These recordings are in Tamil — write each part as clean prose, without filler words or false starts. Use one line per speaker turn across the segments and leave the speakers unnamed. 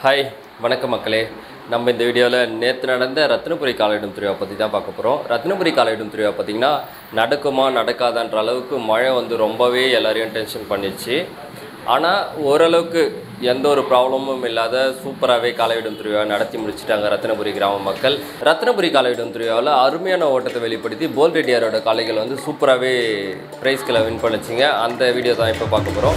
ஹாய் வணக்கம் மக்களே. நம்ம இந்த வீடியோவில் நேற்று நடந்த ரத்னபுரி காலையிடும் திருவிழா பற்றி தான் பார்க்க போகிறோம். ரத்னபுரி காலையிடும் திருவிழா பார்த்திங்கன்னா நடக்குமா நடக்காதான்ற அளவுக்கு மழை ரொம்பவே எல்லாரையும் டென்ஷன் பண்ணிடுச்சு. ஆனால் ஓரளவுக்கு எந்த ஒரு ப்ராப்ளமும் இல்லாத சூப்பராகவே காலையிடும் திருவிழா நடத்தி முடிச்சுட்டாங்க ரத்னபுரி கிராம மக்கள். ரத்னபுரி காலையிடும் திருவிழாவில் அருமையான ஓட்டத்தை வெளிப்படுத்தி போல் ரெட்டியாரோட காளைகள் சூப்பராகவே ப்ரைஸ்களை வின் பண்ணிச்சிங்க. அந்த வீடியோ தான் இப்போ பார்க்க போகிறோம்.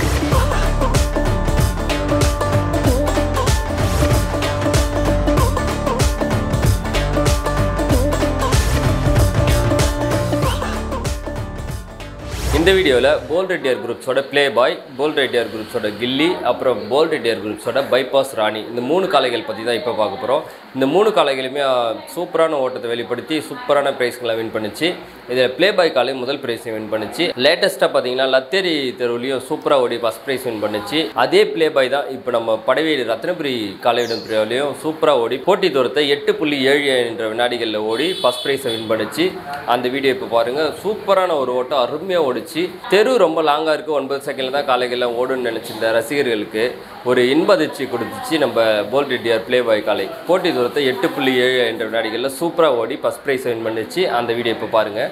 இந்த வீடியோவில் போல் ரெட்டியார் குரூப்ஸோட ப்ளே பாய், போல் ரெட்டியார் குரூப்ஸோட கில்லி, அப்புறம் போல் ரெட்டியார் குரூப்ஸோட பைபாஸ் ராணி, இந்த 3 காளைகள் பற்றி தான் இப்போ பார்க்க போகிறோம். இந்த 3 காளைகளுமே சூப்பரான ஓட்டத்தை வெளிப்படுத்தி சூப்பரான ப்ரைஸ்களை வின் பண்ணிச்சு. இதில் ப்ளே பாய் காளை முதல் ப்ரைஸை வின் பண்ணிச்சு. லேட்டஸ்ட்டாக பார்த்தீங்கன்னா லத்தேரி தெருவுலையும் சூப்பராக ஓடி ஃபஸ்ட் ப்ரைஸ் வின் பண்ணிச்சு. அதே ப்ளே பாய் தான் இப்போ நம்ம படவேடு ரத்னபுரி காளையிடும் திருவிழாவிலையும் சூப்பராக ஓடி போட்டி தூரத்தை 8.7 என்ற வினாடிகளில் ஓடி ஃபஸ்ட் ப்ரைஸை வின் பண்ணிச்சு. அந்த வீடியோ இப்போ பாருங்கள். சூப்பரான ஒரு ஓட்டம், அருமையாக ஓடிச்சு. தெரு ரொம்ப லாங்காக இருக்குது, 9 செகண்டில் தான் காளைகள்லாம் ஓடுன்னு நினச்சிருந்த ரசிகர்களுக்கு ஒரு இன்ப அதிர்ச்சி கொடுத்துச்சு நம்ம போல் ரெட்டியார் ப்ளே பாய் காளை. போட்டி தூரத்தை 8.7 என்ற வினாடிகளில் சூப்பராக ஓடி ஃபஸ்ட் ப்ரைஸ் வின் பண்ணிச்சு. அந்த வீடியோ இப்போ பாருங்கள்.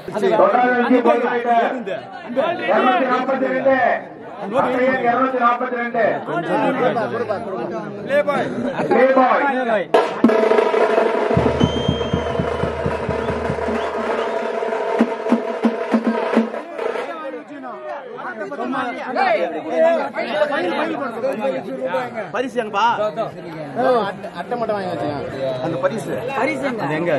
பரிசு எங்கப்பா? அட்டை மட்டும் வாங்கி வச்சுங்க. அந்த பரிசு அது எங்க?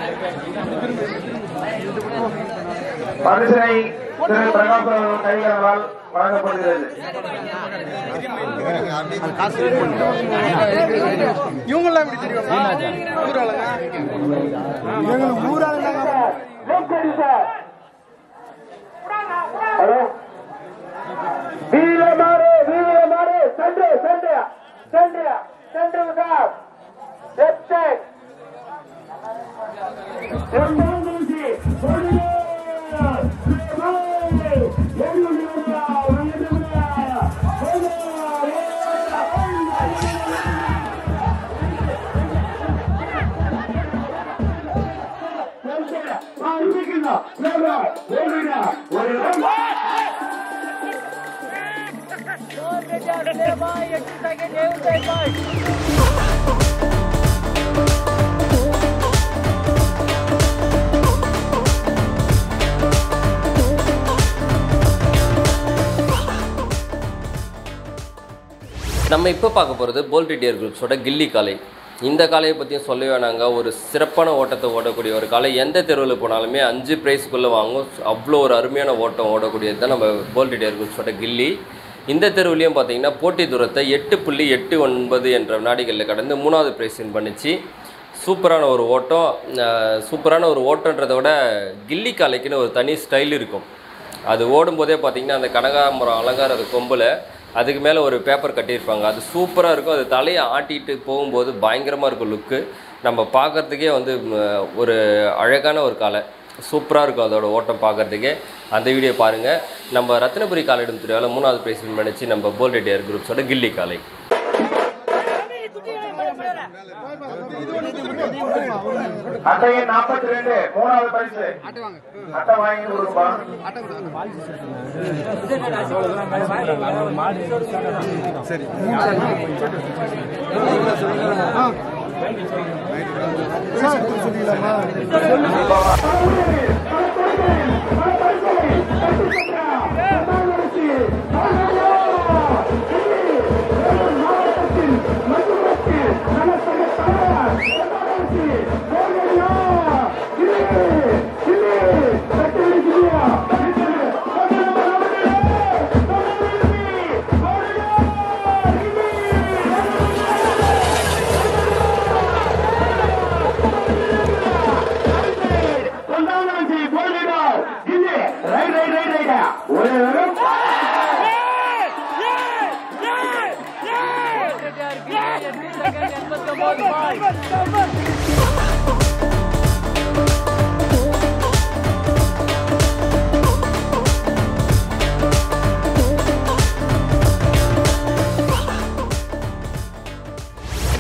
பரிசனை திரு பிரகாஷ் கைகளால் வழங்கப்படுகிறது.
இவங்கெல்லாம் எப்படி தெரியும்?
வீரமாறு வீரமாறு சென்று சென்று சென்று சென்று விட்டார்.
நம்ம இப்போ பார்க்க போகிறது போல் ரெட்டியார் குரூப்ஸோட கில்லி காளை. இந்த காளையை பற்றியும் சொல்லவே வேணாங்க. ஒரு சிறப்பான ஓட்டத்தை ஓடக்கூடிய ஒரு காளை. எந்த தெருவில் போனாலுமே 5 ப்ரைஸுக்குள்ளே வாங்கும். அவ்வளோ ஒரு அருமையான ஓட்டம் ஓடக்கூடியது தான் நம்ம போல் ரெட்டியார் குரூப்ஸோட கில்லி. இந்த தெருவுலையும் பார்த்தீங்கன்னா போட்டி தூரத்தை 8.89 என்ற வினாடிகளில் கடந்து 3வது ப்ரைஸ் வின் பண்ணிச்சு. சூப்பரான ஒரு ஓட்டம். சூப்பரான ஒரு ஓட்டன்றதை விட கில்லி காளைக்குன்னு ஒரு தனி ஸ்டைல் இருக்கும். அது ஓடும்போதே பார்த்திங்கன்னா அந்த கனகாமரம் அலங்கார கொம்பில் அதுக்கு மேலே ஒரு பேப்பர் கட்டியிருப்பாங்க. அது சூப்பராக இருக்கும். அது தலையை ஆட்டிகிட்டு போகும்போது பயங்கரமாக இருக்கும் லுக்கு. நம்ம பார்க்குறதுக்கே ஒரு அழகான ஒரு காளை. சூப்பராக இருக்கும் அதோட ஓட்டம் பார்க்குறதுக்கே. அந்த வீடியோ பாருங்கள். நம்ம ரத்னபுரி காளையிடும் திருவிழாவில் 3வது ப்ரைஸ் வின் பண்ணிச்சு நம்ம போல் ரெட்டியார் குரூப்ஸோட கில்லி காளை.
அட்டையின் 42 3வது பரிசு. அட்டை வாங்கி கொடுப்பா.
சரி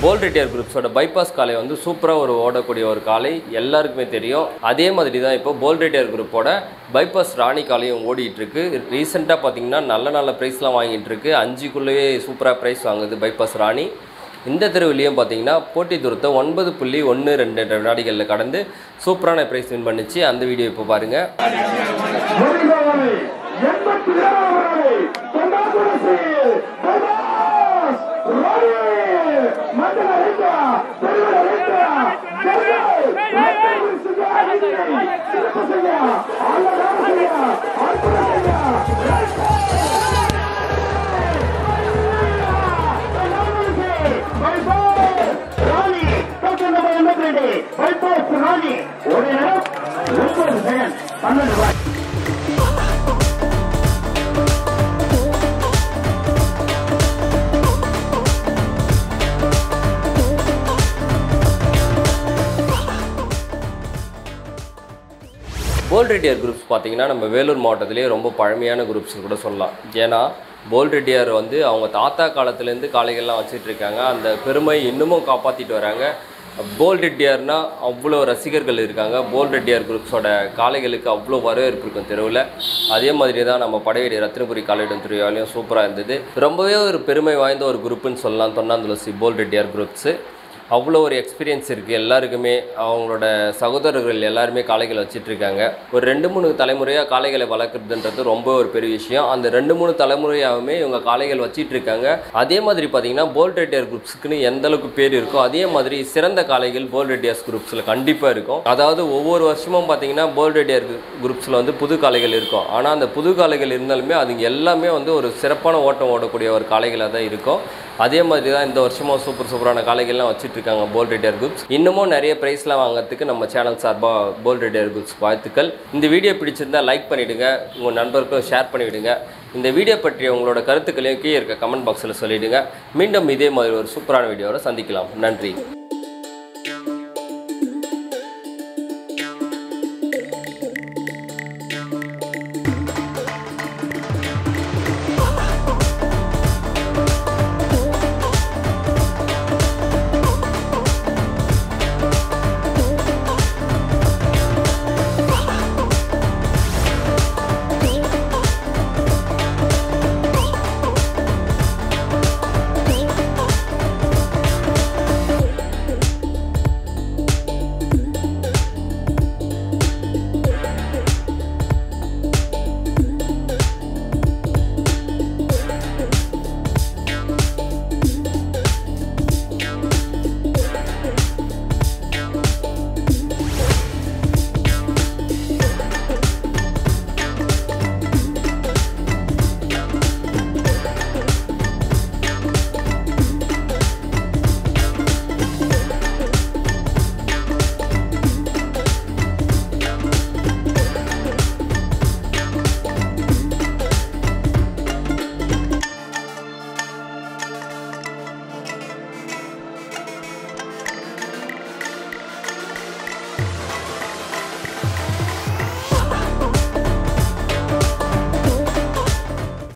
போல்ட் ரெட்டியார் குரூப்ஸோட பைபாஸ் காலை வந்து சூப்பராக ஒரு ஓடக்கூடிய ஒரு காலை எல்லாருக்குமே தெரியும். அதே மாதிரி தான் இப்போ போல்ட் ரெட்டியார் குரூப்போட பைபாஸ் ராணி காலையும் ஓடிட்டு இருக்கு. ரீசெண்டாக பார்த்தீங்கன்னா நல்ல ப்ரைஸ்லாம் வாங்கிட்டு இருக்கு. 5க்குள்ளேயே சூப்பராக ப்ரைஸ் வாங்குது பைபாஸ் ராணி. இந்த தெருவிலையும் பார்த்தீங்கன்னா போட்டி தூரத்தை 9.12 வினாடிகளில் கடந்து சூப்பரான ப்ரைஸ் வின் பண்ணிச்சு. அந்த வீடியோ இப்போ பாருங்கள். போல்ட் ரெட்டியார் குரூப்ஸ் பார்த்தீங்கன்னா நம்ம வேலூர் மாவட்டத்திலே ரொம்ப பழமையான குரூப்ஸ் கூட சொல்லலாம். ஏன்னா போல்ட் ரெட்டியார் வந்து அவங்க தாத்தா காலத்துலேருந்து காளைகள்லாம் வச்சுட்டு இருக்காங்க. அந்த பெருமை இன்னமும் காப்பாற்றிட்டு வராங்க. போல்ட் ரெட்டியார்னா அவ்வளோ ரசிகர்கள் இருக்காங்க. போல்ட் ரெட்டியார் குரூப்ஸோட காளைகளுக்கு அவ்வளோ வரவேற்பு இருக்கும் தெருவில். அதே மாதிரி தான் நம்ம படையடி ரத்னபுரி காளையிடம் திருவிழாலையும் சூப்பராக இருந்தது. ரொம்பவே ஒரு பெருமை வாய்ந்த ஒரு குரூப்புன்னு சொல்லலாம் தொன்னாந்துளசி போல்ட் ரெட்டியார் குரூப்ஸு. அவ்வளோ ஒரு எக்ஸ்பீரியன்ஸ் இருக்குது எல்லாருக்குமே. அவங்களோட சகோதரர்கள் எல்லாருமே காளைகள் வச்சிட்ருக்காங்க. ஒரு 2-3 தலைமுறையாக காளைகளை வளர்க்குறதுன்றது ரொம்ப ஒரு பெரிய விஷயம். அந்த 2-3 தலைமுறையாகவுமே இவங்க காளைகள் வச்சிட்ருக்காங்க. அதே மாதிரி பார்த்திங்கன்னா போல்ட் ரெட்டியார் குரூப்ஸுக்குன்னு எந்த அளவுக்கு பேர் இருக்கோ அதே மாதிரி சிறந்த காளைகள் போல்ட் ரெட்டியார்ஸ் குரூப்ஸில் கண்டிப்பாக இருக்கும். அதாவது ஒவ்வொரு வருஷமும் பார்த்திங்கன்னா போல்ட் ரெட்டியார் குரூப்ஸில் வந்து புது காளைகள் இருக்கும். ஆனால் அந்த புது காளைகள் இருந்தாலுமே அதுங்க எல்லாமே வந்து ஒரு சிறப்பான ஓட்டம் ஓடக்கூடிய ஒரு காளைகளாக தான் இருக்கும். அதே மாதிரி தான் இந்த வருஷமும் சூப்பரான காளைகள்லாம் வச்சுட்ருக்காங்க போல்ட் ரெட்டியார் குரூப்ஸ். இன்னமும் நிறைய ப்ரைஸ்லாம் வாங்குறதுக்கு நம்ம சேனல் சார்பாக போல்ட் ரெட்டியார் குரூப்ஸ் வாழ்த்துக்கள். இந்த வீடியோ பிடிச்சிருந்தால் லைக் பண்ணிவிடுங்க, உங்கள் நண்பருக்கும் ஷேர் பண்ணிவிடுங்க. இந்த வீடியோ பற்றிய உங்களோட கருத்துக்களையும் கீழே இருக்க கமெண்ட் பாக்ஸில் சொல்லிவிடுங்க. மீண்டும் இதே மாதிரி ஒரு சூப்பரான வீடியோவோட சந்திக்கலாம். நன்றி.